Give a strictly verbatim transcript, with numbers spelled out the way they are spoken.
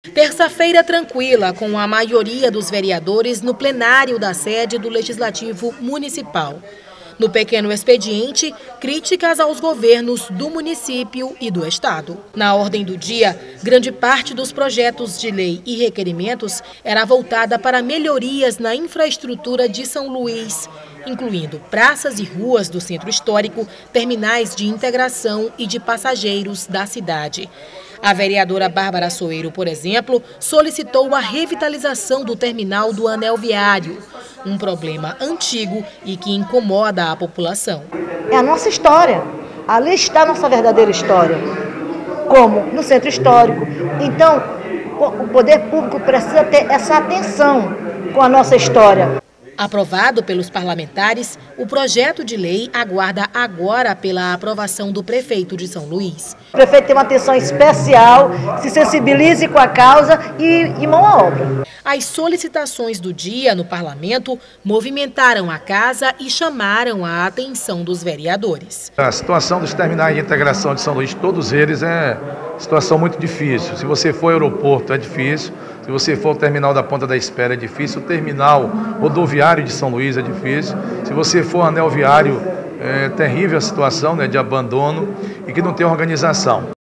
Terça-feira tranquila, com a maioria dos vereadores no plenário da sede do Legislativo Municipal. No pequeno expediente, críticas aos governos do município e do estado. Na ordem do dia, grande parte dos projetos de lei e requerimentos era voltada para melhorias na infraestrutura de São Luís, incluindo praças e ruas do centro histórico, terminais de integração e de passageiros da cidade. A vereadora Bárbara Soeiro, por exemplo, solicitou a revitalização do terminal do Anel Viário, um problema antigo e que incomoda a população. É a nossa história, ali está a nossa verdadeira história, como no centro histórico. Então, o poder público precisa ter essa atenção com a nossa história. Aprovado pelos parlamentares, o projeto de lei aguarda agora pela aprovação do prefeito de São Luís. O prefeito tem uma atenção especial, se sensibilize com a causa e, e mão à obra. As solicitações do dia no parlamento movimentaram a casa e chamaram a atenção dos vereadores. A situação dos terminais de integração de São Luís, todos eles, é situação muito difícil. Se você for ao aeroporto, é difícil. Se você for ao terminal da Ponta da Espera, é difícil. O terminal rodoviário de São Luís é difícil. Se você for ao anel viário, é terrível a situação, né, de abandono e que não tem organização.